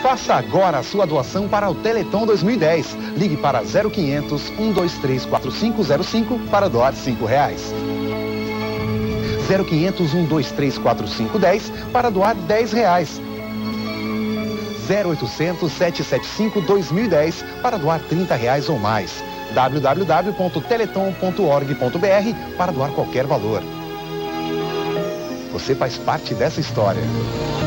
Faça agora a sua doação para o Teleton 2010. Ligue para 0500 123 4505 para doar R$5. 0500 123 4510 para doar R$10. 0800 775 2010 para doar R$30 ou mais. www.teleton.org.br para doar qualquer valor. Você faz parte dessa história.